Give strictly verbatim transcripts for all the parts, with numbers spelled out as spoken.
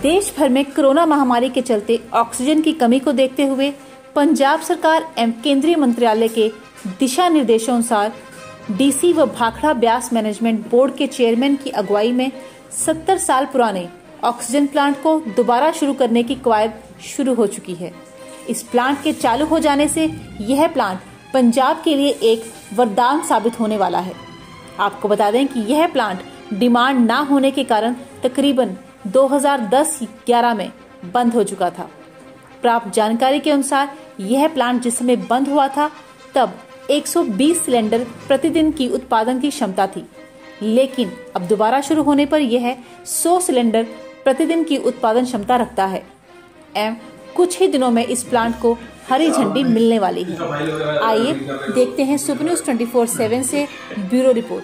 देश भर में कोरोना महामारी के चलते ऑक्सीजन की कमी को देखते हुए पंजाब सरकार एवं केंद्रीय मंत्रालय के दिशा निर्देशों अनुसार डीसी व भाखड़ा ब्यास मैनेजमेंट बोर्ड के चेयरमैन की अगुवाई में सत्तर साल पुराने ऑक्सीजन प्लांट को दोबारा शुरू करने की कवायद शुरू हो चुकी है। इस प्लांट के चालू हो जाने से यह प्लांट पंजाब के लिए एक वरदान साबित होने वाला है। आपको बता दें कि यह प्लांट डिमांड ना होने के कारण तकरीबन दो हज़ार दस ग्यारह में बंद हो चुका था। प्राप्त जानकारी के अनुसार यह प्लांट जिस समय बंद हुआ था तब एक सौ बीस सिलेंडर प्रतिदिन की उत्पादन की क्षमता थी, लेकिन अब दोबारा शुरू होने पर यह सौ सिलेंडर प्रतिदिन की उत्पादन क्षमता रखता है एवं कुछ ही दिनों में इस प्लांट को हरी झंडी मिलने वाली है। आइए देखते हैं सुपर न्यूज़ चौबीस सात से ब्यूरो रिपोर्ट।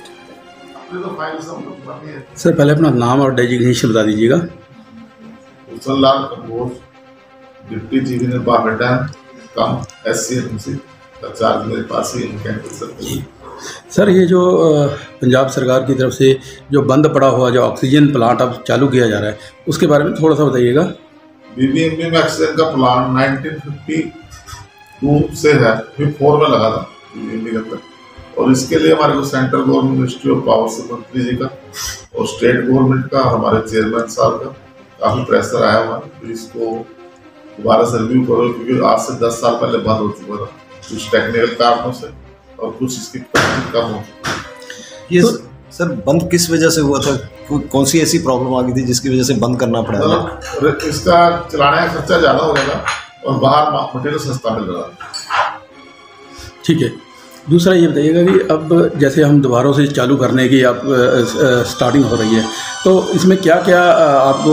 सर पहले अपना नाम और डेजिग्नेशन बता दीजिएगा। Lal Kapoor, deputy chief engineer बागड्डा, कम एससी चार्ज मेरे पास ही मैकेनिकल। सर ये जो पंजाब सरकार की तरफ से जो बंद पड़ा हुआ जो ऑक्सीजन प्लांट अब चालू किया जा रहा है उसके बारे में थोड़ा सा बताइएगा। बीबीएमपी में ऑक्सीजन का प्लांट उन्नीस सौ बावन से है, फिर फोर में लगा था बीबीएमपी के अंदर, और इसके लिए हमारे को central government ministry of power से मंत्री जी का और स्टेट गवर्नमेंट का और हमारे चेयरमैन साहब का काफ़ी प्रेशर आया हुआ है। तो इसको दोबारा से रिव्यू करो, क्योंकि आज से दस साल पहले बंद हो चुका था कुछ टेक्निकल कारणों से और कुछ इसकी कम हो। ये तो, सर बंद किस वजह से हुआ था? कौन सी ऐसी प्रॉब्लम आ गई थी जिसकी वजह से बंद करना पड़ा? मतलब इसका चलाने का खर्चा ज़्यादा हो जाएगा और बाहर मटेरियल सस्ता मिल रहा है। ठीक है। दूसरा ये बताइएगा कि अब जैसे हम दोबारा से चालू करने की आप स्टार्टिंग हो रही है, तो इसमें क्या क्या आपको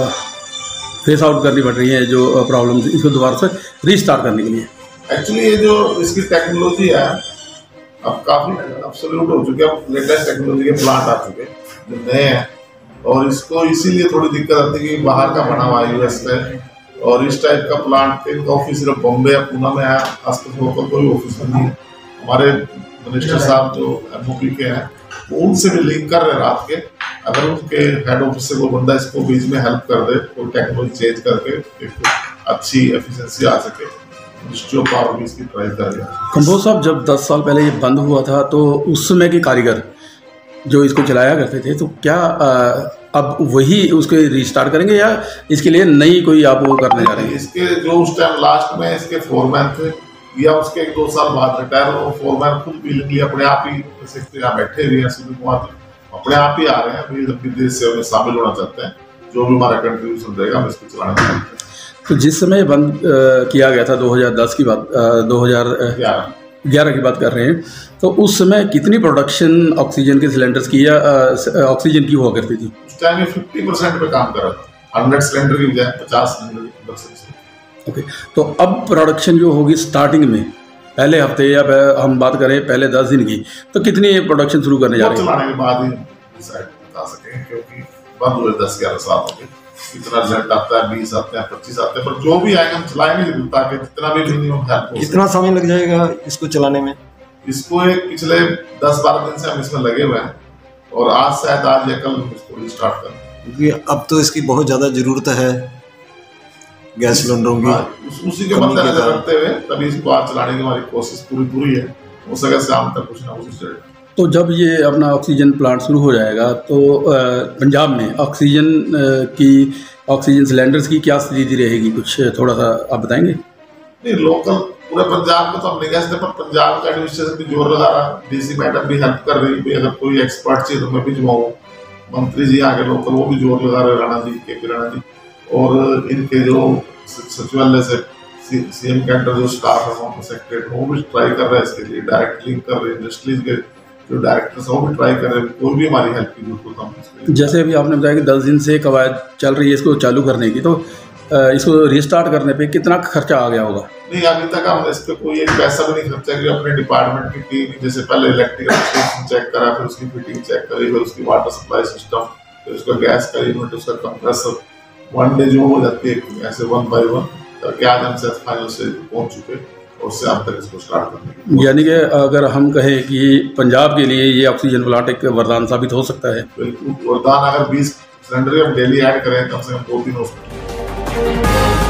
फेस आउट करनी पड़ रही है जो प्रॉब्लम इसको दोबारा से रीस्टार्ट करने के लिए? एक्चुअली ये जो इसकी टेक्नोलॉजी है अब काफ़ी अब्सोल्यूट हो चुकी है। अब लेटेस्ट टेक्नोलॉजी के प्लांट आ चुके हैं जो नए हैं, और इसको इसीलिए थोड़ी दिक्कत आती है कि बाहर का बना हुआ है यूएस में, और इस टाइप का प्लांट इनका ऑफिस सिर्फ बॉम्बे या पूना में है, आसपास लोकल कोई ऑफिस नहीं है। हमारे मिनिस्टर साहब जो एमओपी के हैं वो उनसे भी लिंक कर रहे हैं रात के, अगर उनके हेड ऑफिस से वो बंदा इसको बीच में हेल्प कर दे तो टेक्नोलॉजी चेंज करके एक अच्छी एफिशिएंसी आ सके, मिनिस्ट्री ऑफ पावर भी इसकी ट्राई कर रही है। कंबोज साहब जब दस साल पहले ये बंद हुआ था तो उस समय के कारीगर जो इसको चलाया करते थे, तो क्या आ, अब वही उसको रीस्टार्ट करेंगे या इसके लिए नई कोई आप वो करने जा रहे हैं? इसके जो उस टाइम लास्ट में इसके फोरमैन थे या उसके एक दो साल बाद रिटायर हो, फोरमैन खुद भी लिए अपने आप ही यहाँ बैठे हुए हैं, सुनील कुमार अपने आप ही आ रहे हैं, अभी अपनी देश सेवा में शामिल होना चाहते हैं। जो भी हमारा कंट्रीब्यूशन रहेगा हम इसको चलाना चाहते हैं। तो जिस समय बंद आ, किया गया था दो हज़ार दस की बात, दो हज़ार ग्यारह की बात कर रहे हैं, तो उस समय कितनी प्रोडक्शन ऑक्सीजन के सिलेंडर्स की या ऑक्सीजन की हुआ करती थी? उस टाइम में फिफ्टी परसेंट पे काम कर रहा था, हंड्रेड सिलेंडर की बजाय पचास सिलेंडर की प्रोडक्शन। ओके, तो अब प्रोडक्शन जो होगी स्टार्टिंग में पहले हफ्ते या हम बात करें पहले दस दिन की, तो कितनी प्रोडक्शन शुरू करने जा रहे हैं? चलाने के बाद ही डिसाइड बता सकेंगे, क्योंकि बंद हुए दस ग्यारह साल हो गए। कितना रिजल्ट आता है, बीस आते हैं, पच्चीस आते हैं, पर जो भी आएगा हम चलाएंगे ताकि जितना भी मिनिमम हेल्प हो। कितना समय लग जाएगा इसको चलाने में? इसको एक पिछले दस बारह दिन से हम इसमें लगे हुए हैं, और आज शायद आज या कल इसको रिस्टार्ट करें, क्योंकि अब तो इसकी बहुत ज़्यादा ज़रूरत है गैस सिलेंडरों की। उस, उसी के मद्देनजर रखते हुए तभी इसको आज चलाने की हमारी कोशिश पूरी पूरी है। हो सके शाम तक कुछ ना कुछ। तो जब ये अपना ऑक्सीजन प्लांट शुरू हो जाएगा तो पंजाब में ऑक्सीजन की ऑक्सीजन सिलेंडर्स की क्या स्थिति रहेगी, कुछ थोड़ा सा आप बताएंगे? नहीं, लोकल पूरे पंजाब में तो हम नहीं कह सकते, पर पंजाब का एडमिनिस्ट्रेशन भी जोर लगा रहा है, डीसी मैडम भी हेल्प कर रही है। अगर कोई एक्सपर्ट चाहिए तो मैं भिजवाऊँ, मंत्री जी आगे लोकल वो भी जोर लगा रहे, राणा जी के पी राणा जी, और इनके जो सचिवालय से सीएम के अंडर जो स्टाफ है वहाँ पर सेक्रेटरी वो भी ट्राई कर रहा है इसके लिए, डायरेक्ट लिंक कर रहे हैं, इंडस्ट्रीज के जो डायरेक्टर्स वो भी ट्राई कर रहे हैं, कोई भी हमारी हेल्प की जरूरत हो तो। जैसे अभी आपने बताया कि दस दिन से कवायद चल रही है इसको चालू करने की, तो इसको रिस्टार्ट करने पे कितना खर्चा आ गया होगा? नहीं, अभी तक हम इस पर कोई एक पैसा भी नहीं खर्चा किया। अपने डिपार्टमेंट की टीम जैसे पहले इलेक्ट्रिकल चेक करा, फिर उसकी फिटिंग चेक करी, फिर उसकी वाटर सप्लाई सिस्टम, फिर उसका गैस का यूनिट, उसका कंप्रेसर, वन डे जो हो जाती है ऐसे वन बाई वन करके आज हम से फाइनल से पहुंच चुके और उससे आप तक इसको स्टार्ट करने। यानी कि अगर हम कहें कि पंजाब के लिए ये ऑक्सीजन प्लांट एक वरदान साबित हो सकता है? बिल्कुल वरदान। अगर बीस सिलेंडर हम डेली ऐड करें कम से कम दो तीन हॉस्पिटल।